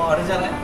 あれじゃない？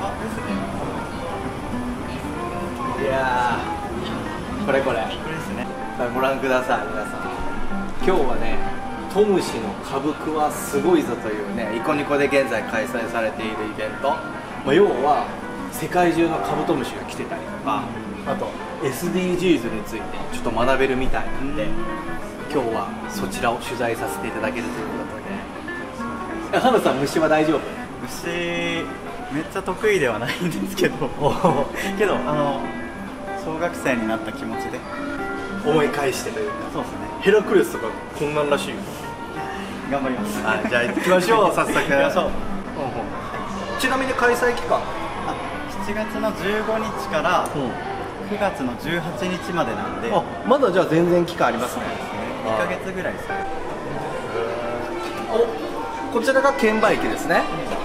いやー、これですね。ご覧ください皆さん。今日はね、トムシの歌舞伎はすごいぞというね、イコニコで現在開催されているイベント、要は世界中のカブトムシが来てたりとか、あと SDGs についてちょっと学べるみたいなんで、今日はそちらを取材させていただけるということで。花さん、虫は大丈夫？ 虫めっちゃ得意ではないんですけどけど小学生になった気持ちで思い返してというか。 そうですね。 ヘラクレスとかこんなんらしいよ。 頑張ります。 はい、じゃあ行きましょう早速。行きましょう。ちなみに開催期間、 7月の15日から9月の18日までなんで、 まだじゃあ全然期間ありますね。 2ヶ月ぐらいですね。 こちらが券売機ですね。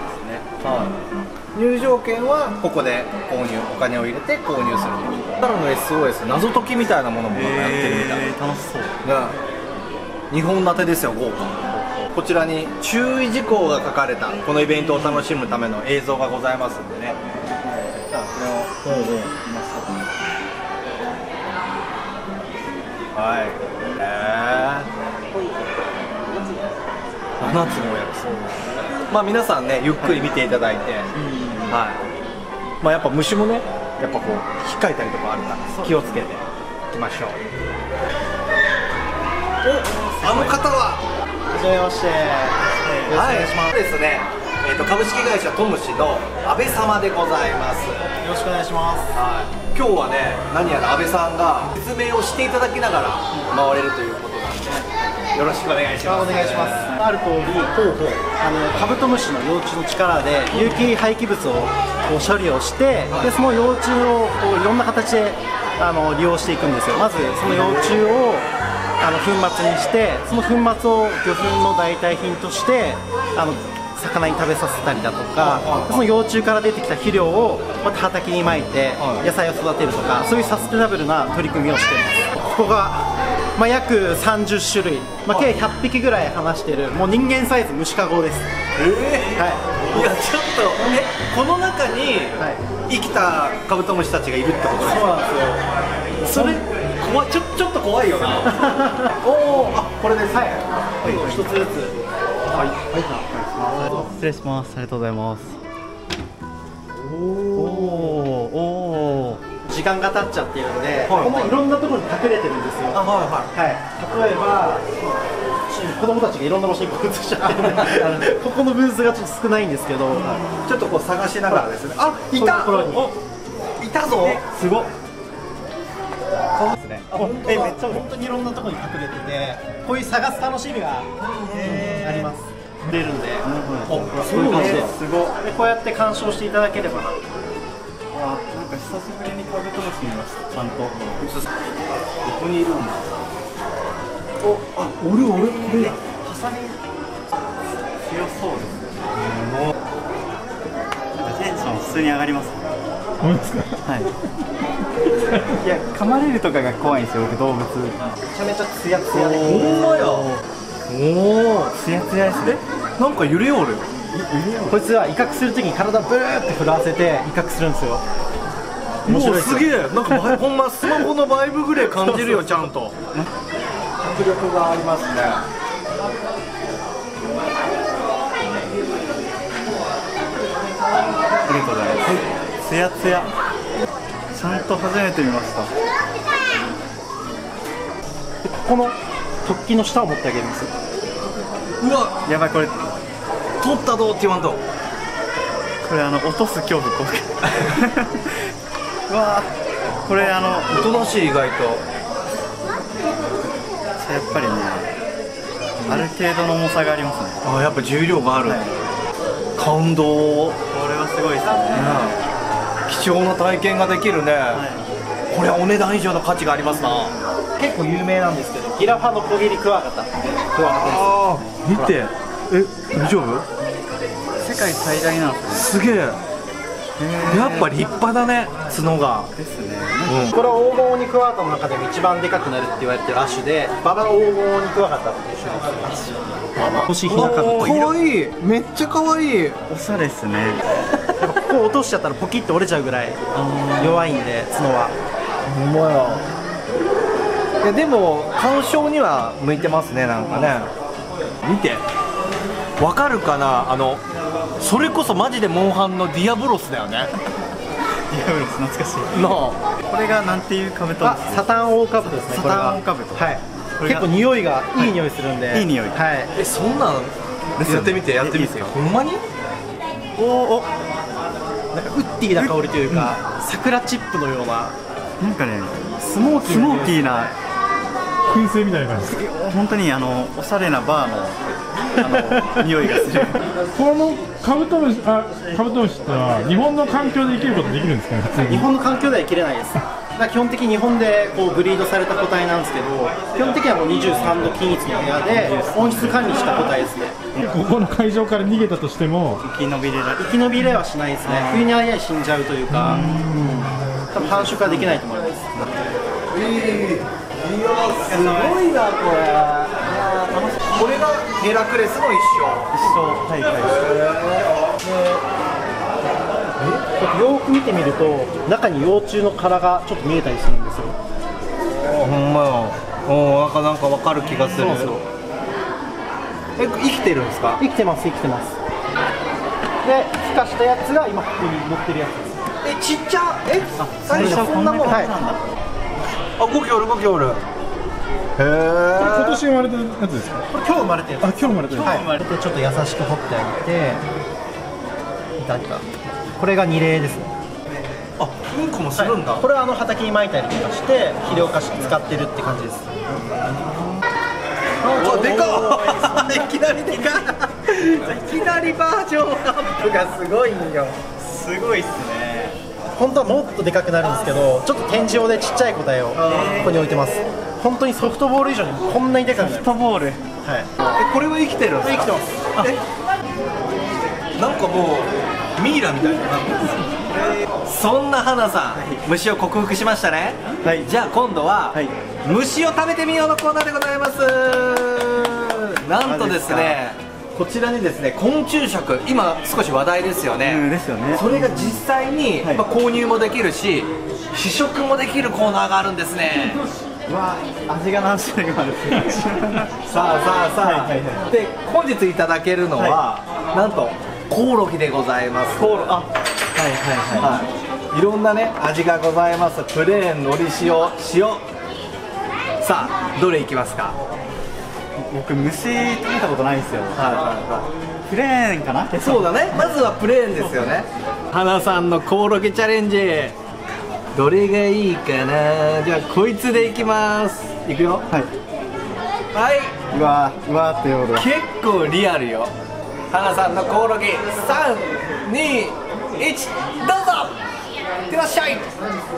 入場券はここで購入、お金を入れて購入すると。ただの SOS 謎解きみたいなものもやってるみたい。 楽しそう。 2本立てですよ、豪華。こちらに注意事項が書かれたこのイベントを楽しむための映像がございますんでね。じゃあこれを見ましょう。はい。7つもやるそう。まあ皆さんね、ゆっくり見ていただいて、はい。まあやっぱ虫もね、やっぱこう引っかいたりとかあるから気をつけていきましょう。お、あの方は。 はじめまして。よろしくお願いします。 ですね。株式会社トムシの安倍様でございます。 よろしくお願いします。 はい。今日はね、何やら安倍さんが説明をしていただきながら回れるということなんで、よろしくお願いします。 お願いします。ある通り、カブトムシの幼虫の力で有機廃棄物を処理をして、でその幼虫をいろんな形で利用していくんですよ。まずその幼虫を粉末にして、その粉末を魚粉の代替品として魚に食べさせたりだとか、その幼虫から出てきた肥料をまた畑にまいて野菜を育てるとか、そういうサステナブルな取り組みをしています。ここが約30種類、計100匹ぐらい放している、もう人間サイズ虫かごです。 はい。いやちょっとこの中に生きたカブトムシたちがいるってことですか？ そうなんですよ。 それちょっと怖いよな。おお、これですね。一つずつ。はい。 失礼します。ありがとうございます。 時間が経っちゃっているので、このいろんなところに隠れてるんですよ。例えば子供たちがいろんな場所に移しちゃってるのでここのブースがちょっと少ないんですけど、 ちょっとこう探しながらですね。あ、いた。いたぞ。すごっ。 めっちゃ本当にいろんなところに隠れてて、こういう探す楽しみがあります。出るんで、 そうなんです。 すごい。こうやって鑑賞していただければな。 なんか久しぶりにカブトムシ見ました。ちゃんと。ここにいるんだ。 俺これハサミ強そうですね。テンション普通に上がります。 本当ですか？ はい。いや、噛まれるとかが怖いんですよ、僕動物。めちゃめちゃツヤツヤで。 ほんまや。おお、 ツヤツヤですね。 なんか揺れおる。 こいつは威嚇するときに体ブーって振らせて威嚇するんですよ。面白いですよ。 すげえ。なんかほんまスマホのバイブぐらい感じるよ、ちゃんと。迫力がありますね。 ありがとうございます。ツヤツヤ。ちゃんと初めて見ました。 この突起の下を持ってあげるんですよ。 うわ、 やばい、これ取ったぞって言わんと。 これ落とす恐怖うわー、これおとなしい意外と。 やっぱりね、ある程度の重さがありますね。 あ、やっぱ重量がある。感動。 これはすごいですね。 貴重な体験ができるね。これはお値段以上の価値がありますな。 結構有名なんですけど、ギラファのコゲリクワガタってクワガタです。 ああ、見て。大丈夫？ 世界最大なんですね。 すげえ。やっぱ立派だね、角が。 ですね。 これは黄金オオニクワガタの中でも一番でかくなるって言われてる亜種で、ババ黄金オオニクワガタっていう種類です。星ひなかっこいい。 かわいい。めっちゃかわいい。 おしゃれですね。 こここう落としちゃったらポキッと折れちゃうぐらい弱いんで、角は。 ほんまや。いやでも鑑賞には向いてますね、なんかね。見て、わかるかな、それこそマジでモンハンのディアブロスだよね。 ディアブロス懐かしいなあ、 これがなんていうカブトムシですか？ サタンオオカブトですね。これがサタンオオカブト。 はい。 これが結構匂いがいい匂いするんで。 いい匂い。 はい。 そんなんですよねやってみて、やってみて。 いいですかほんまに？ おお。なんかウッディな香りというか、桜チップのようななんかね、 スモーキーな燻製みたいな感じ。 本当におしゃれなバーの匂いがする。 このカブトムシってのは日本の環境で生きることできるんですかね、普通に。 日本の環境では生きれないです。だから基本的に日本でこうブリードされた個体なんですけど、基本的にはもう23度均一の部屋で温室管理した個体ですね。 ここの会場から逃げたとしても生き延びれない。 生き延びれはしないですね。冬にあやい死んじゃうというか、多分繁殖はできないと思います。 いやすごいなこれ。これがヘラクレスの一生。 はいよーく見てみると中に幼虫の殻がちょっと見えたりするんですよ。 ほんまや。なんかわかる気がする。 そうなんですよ。 生きてるんですか？ 生きてます、生きてます。で孵化したやつが今ここに乗ってるやつです。 ちっちゃ。最初こんなもん。 はい。 5匹おる5匹おる。へえ。 今年生まれたやつですか？ これ今日生まれてるやつ。 あ、今日生まれてる。 はい。でちょっと優しく掘ってあげていただきます。これが二例ですね。 あ、うんこもするんだ。 これは畑に撒いたりとかして肥料化して使ってるって感じです。 でかっ。いきなりでかい。いきなりバージョンアップがすごいんよ。 すごいっすね。 本当はもっとでかくなるんですけど、ちょっと展示用でちっちゃい個体をここに置いてます。本当にソフトボール以上にこんなにでかくなる。 ソフトボール。 はい。 これは生きてるんですか？ 生きてます。 なんかもうミイラみたいな。そんな花さん、虫を克服しましたね。 はい。 じゃあ今度は、虫を食べてみようのコーナーでございます。なんとですね、こちらにですね、昆虫食、今少し話題ですよね。 ですよね。 それが実際に、購入もできるし、試食もできるコーナーがあるんですね。 うわ、味が何種類もある。 さあ、で本日いただけるのは、なんとコオロギでございます。いろんなね味がございます。プレーン、のり塩。さあどれいきますか？ 僕虫食べたことないんですよ。プレーンかな？ そうだね、まずはプレーンですよね。花さんのコオロギチャレンジ、どれがいいかな。じゃあこいつでいきます。いくよ。はい、 うわーって夜。 結構リアルよ。花さんのコオロギ、3、2、1、どうぞ。いってらっしゃい。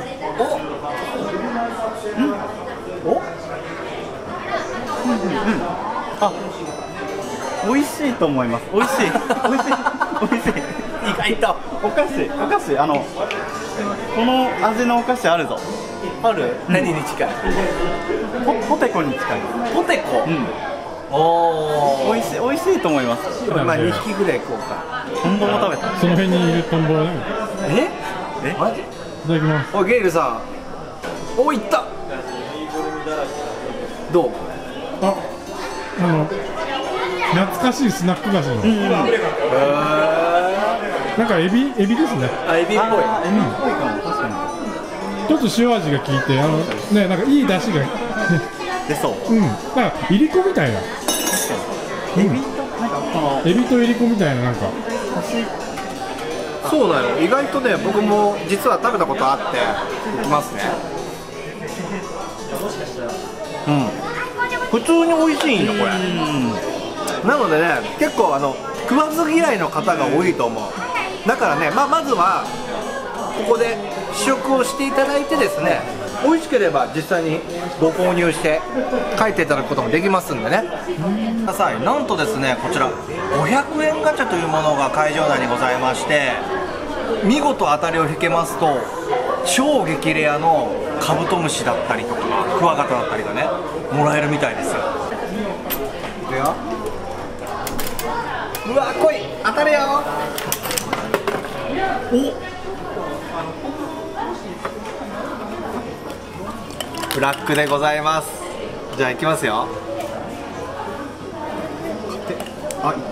あ、美味しいと思います。美味しい。 意外とお菓子。この味のお菓子あるぞ。 ある？何に近い？ ポテコに近い。 ポテコ。 美味しいと思います。 まあ2匹ぐらいいこうか。 トンボも食べた。 その辺にいるトンボはね。 マジ？ いただきます。 お、ゲイルさん。お、いった。どう？ 懐かしいスナック菓子の。なんかエビですね。 あ、エビっぽい。 エビっぽいかも。確かに。 ちょっと塩味が効いて、なんかいい出汁が出そう。 なんかいりこみたいな。 エビとなんかこのエビといりこみたいな、なんかそうなの。意外とね、僕も実は食べたことあっていきますね。普通に美味しいんよこれ。なのでね、結構食わず嫌いの方が多いと思う。だからね、まずはここで試食をしていただいてですね、美味しければ実際にご購入して帰っていただくこともできますんでね。なんとですね、こちら500円ガチャというものが会場内にございまして、見事当たりを引けますと超激レアのカブトムシだったりとかクワガタだったりがね、もらえるみたいですよ。いくよ。うわ、来い、当たれよ。 ブラックでございます。じゃあいきますよ。 あ、いった。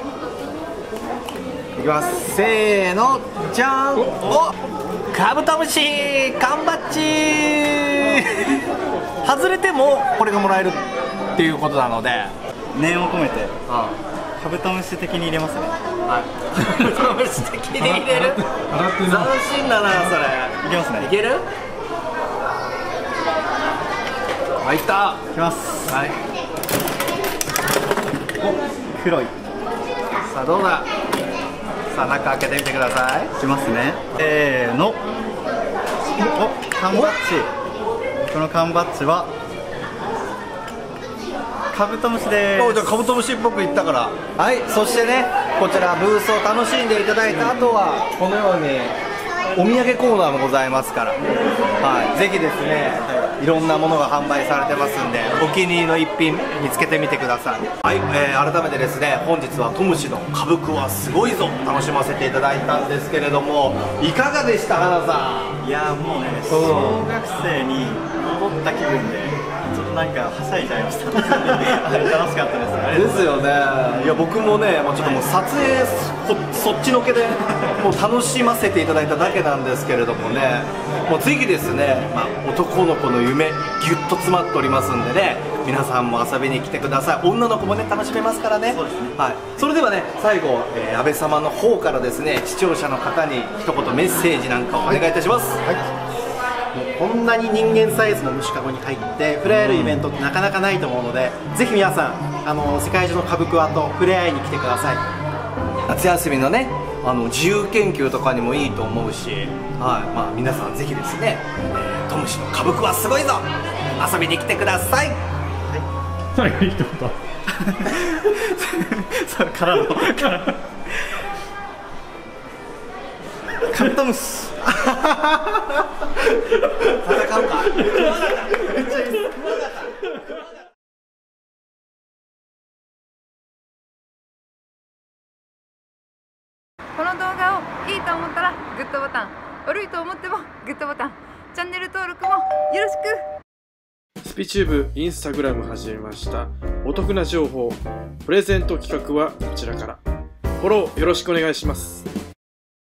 いきます。せーの、じゃん。お、カブトムシ缶バッジ外れてもこれがもらえるっていうことなので、 念を込めてカブトムシ的に入れますね。 はい、カブトムシ的に入れる。斬新だなそれ。 いけますね。 いける。あ、いった。 いきます。 はい。 黒い。 さあどうだ。さあ中開けてみてください。 いきますね。せーの。お、缶バッジ。この缶バッジはカブトムシです。 じゃあカブトムシっぽくいったから。はい、そしてね、こちらブースを楽しんでいただいた後はこのようにお土産コーナーもございますから、はい、ぜひですね、いろんなものが販売されてますんで、お気に入りの一品見つけてみてください。はい、改めてですね、本日はトムシのカブクはすごいぞ楽しませていただいたんですけれども、いかがでした、花さん。 いやもうね、小学生に戻った気分でちょっとなんかはしゃいじゃいました楽しかったです。 ですよね。いや僕もね、ちょっともう撮影そっちのけでもう楽しませていただいただけなんですけれどもね、もうぜひですね、男の子の夢ぎゅっと詰まっておりますんでね、皆さんも遊びに来てください。女の子もね楽しめますからね。 そうですね。 はい。それではね、最後、安倍様の方からですね、視聴者の方に一言メッセージなんかをお願いいたします。 はい、もうこんなに人間サイズの虫かごに入って触れ合えるイベントってなかなかないと思うので、ぜひ皆さん世界中のカブクワと触れ合いに来てください。 夏休みのね、自由研究とかにもいいと思うし、はい、皆さんぜひですね、トムシのカブクはすごいぞ遊びに来てください。 最後に一言そうからのカブトムシ戦うか。めっちゃいい。 この動画をいいと思ったらグッドボタン、悪いと思ってもグッドボタン、チャンネル登録もよろしく。 スピチューブインスタグラム始めました。お得な情報、プレゼント企画はこちらから。フォローよろしくお願いします。